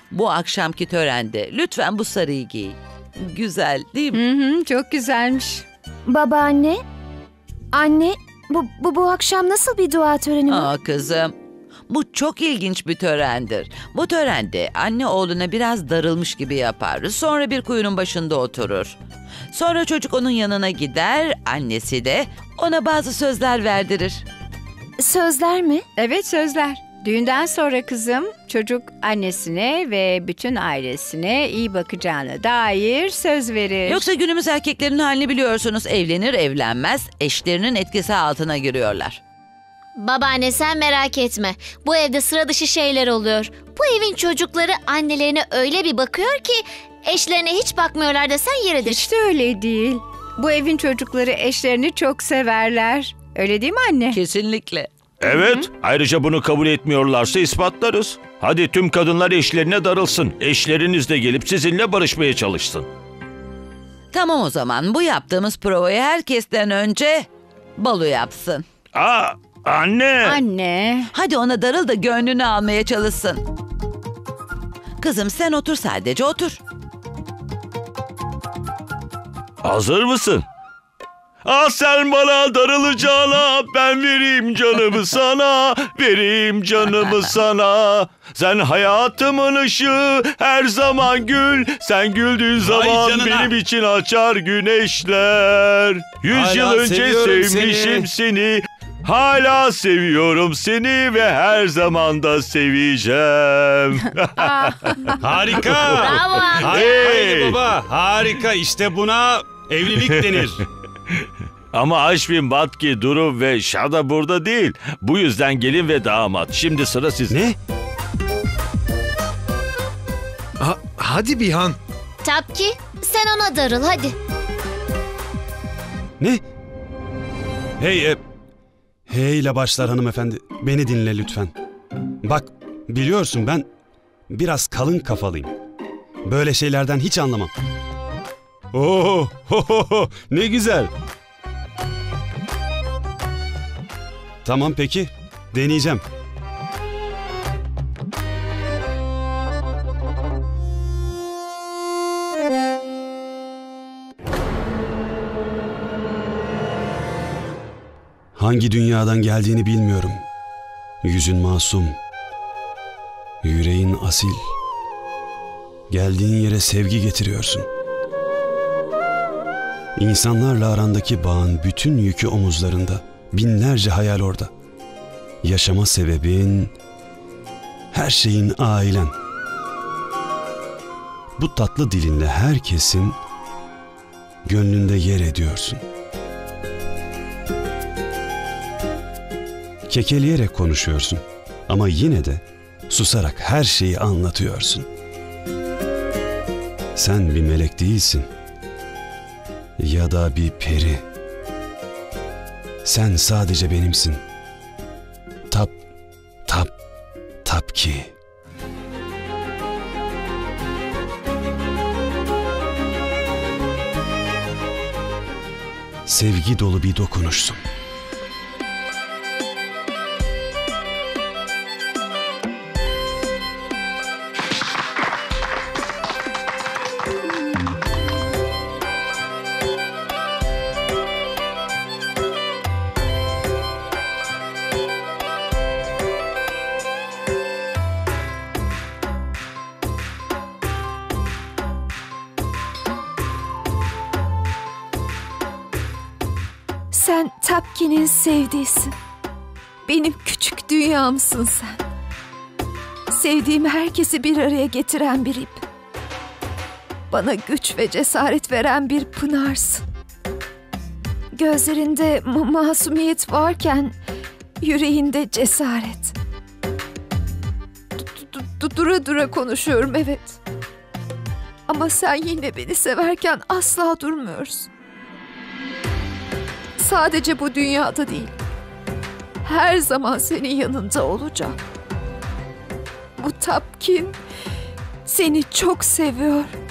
bu akşamki törende lütfen bu sarıyı giy. Güzel değil mi? Hı hı, çok güzelmiş. Babaanne, anne, bu akşam nasıl bir dua töreni var? Aa kızım, bu çok ilginç bir törendir. Bu törende anne oğluna biraz darılmış gibi yapar. Sonra bir kuyunun başında oturur. Sonra çocuk onun yanına gider, annesi de ona bazı sözler verdirir. Sözler mi? Evet, sözler. Düğünden sonra kızım, çocuk annesine ve bütün ailesine iyi bakacağına dair söz verir. Yoksa günümüz erkeklerin halini biliyorsunuz. Evlenir evlenmez eşlerinin etkisi altına giriyorlar. Babaanne sen merak etme. Bu evde sıra dışı şeyler oluyor. Bu evin çocukları annelerine öyle bir bakıyor ki eşlerine hiç bakmıyorlar desen yeridir. Hiç de öyle değil. Bu evin çocukları eşlerini çok severler. Öyle değil mi anne? Kesinlikle. Evet, ayrıca bunu kabul etmiyorlarsa ispatlarız. Hadi tüm kadınlar eşlerine darılsın. Eşleriniz de gelip sizinle barışmaya çalışsın. Tamam o zaman bu yaptığımız provayı herkesten önce Balu yapsın. Aa, anne! Anne. Hadi ona darıl da gönlünü almaya çalışsın. Kızım sen otur, sadece otur. Hazır mısın? Ah sen bana darılacağına ben vereyim canımı sana, vereyim canımı sana. Sen hayatımın ışığı, her zaman gül. Sen güldüğün zaman benim için açar güneşler. 100 yıl önce sevmişim seni. Hala seviyorum seni ve her zaman da seveceğim. Harika. Bravo. Haydi baba, harika. İşte buna evlilik denir. Ama Aşvin, Batki, Duru ve Şada burada değil. Bu yüzden gelin ve damat. Şimdi sıra sizde. Ne? Hadi Bihan. Tapki sen ona darıl hadi. Ne? Hey ile başlar hanımefendi. Beni dinle lütfen. Bak, biliyorsun ben biraz kalın kafalıyım. Böyle şeylerden hiç anlamam. Oo, ne güzel. Tamam peki, deneyeceğim. Hangi dünyadan geldiğini bilmiyorum. Yüzün masum, yüreğin asil. Geldiğin yere sevgi getiriyorsun. İnsanlarla arandaki bağın bütün yükü omuzlarında. Binlerce hayal orada. Yaşama sebebin, her şeyin ailen. Bu tatlı dilinle herkesin gönlünde yer ediyorsun. Kekeleyerek konuşuyorsun ama yine de susarak her şeyi anlatıyorsun. Sen bir melek değilsin ya da bir peri. Sen sadece benimsin. Tapki. Sevgi dolu bir dokunuşsun. Sen Tapki'nin sevdiğisin. Benim küçük dünyamsın sen. Sevdiğim herkesi bir araya getiren bir ip. Bana güç ve cesaret veren bir pınarsın. Gözlerinde masumiyet varken yüreğinde cesaret. Dura dura konuşuyorum evet. Ama sen yine beni severken asla durmuyorsun. Sadece bu dünyada değil, her zaman senin yanında olacağım. Bu Tapkin seni çok seviyor.